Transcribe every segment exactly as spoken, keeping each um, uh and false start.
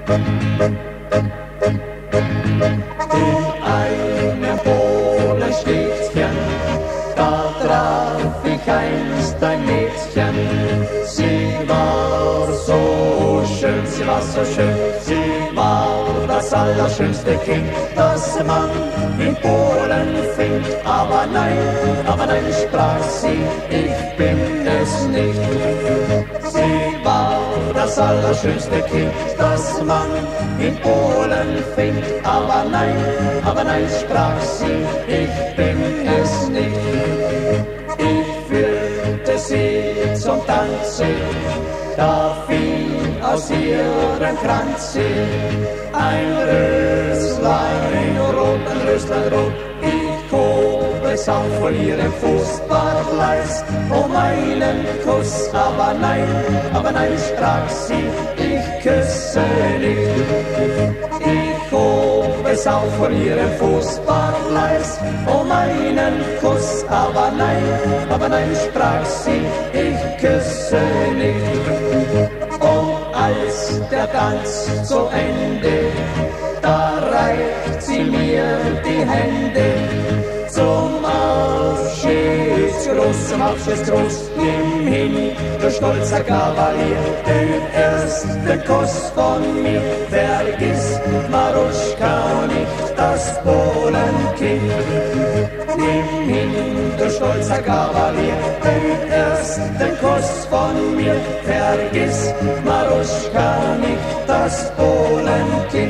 In einem Bohlenstädtchen, da traf ich einst ein Mädchen. Sie war so schön, sie war so schön, sie war das allerschönste Kind, das man in Polen findet. Aber nein, aber nein, sprach sie, ich bin es nicht. Sie war das allerschönste Kind, das man in Polen findet. Aber nein, aber nein, sprach sie, ich bin es nicht. Ich führte sie zum Tanze, da fiel aus ihrem Kranze ein Röslein rot, ein Röslein rot. Ich hob es auf von ihrem Fuß, war leis um einen Kuss. Aber nein, aber nein, sprach sie, ich küsse nicht. Ich hob es auf von ihrem Fuß, war leis um einen Kuss. Aber nein, aber nein, sprach sie, ich küsse nicht. Und als der Tanz zu Ende, da reicht sie mir die Hände zum Abschiedsgruß, zum Abschiedsgruß. Nimm hin, du stolzer Kavalier, den ersten Kuss von mir. Vergiss, Maruschka, nicht das Polenkind. Nimm hin, du stolzer Kavalier, den ersten Kuss von mir. Vergiss, Maruschka, nicht das Polenkind.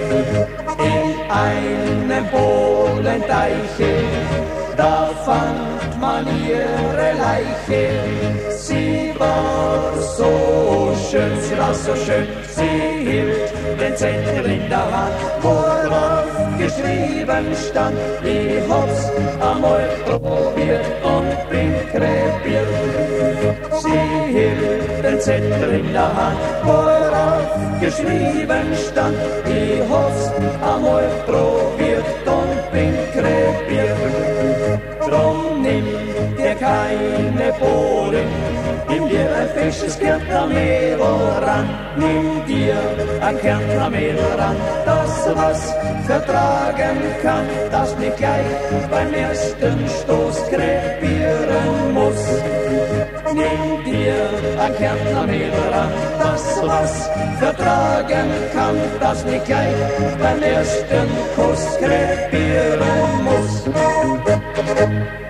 In einem Polenteiche, da fand man ihre Leiche. Sie war so schön, sie war so schön, sie hielt den Zettel in der Hand, worauf geschrieben stand, ich hab's einmal probiert und bin krepiert. Sie hielt den Zettel in der Hand, worauf geschrieben stand, ich hab's einmal probiert und bin krepiert. Drum nimm dir keine Polen, nimm dir ein fesches Kärntnermehl ran, nimm dir ein Kärntnermehl ran, das was vertragen kann, das nicht gleich beim ersten Stoß krepieren muss. Nimm dir ein Kärntnermehl ran, das was vertragen kann, das nicht gleich beim ersten Kuss krepieren muss.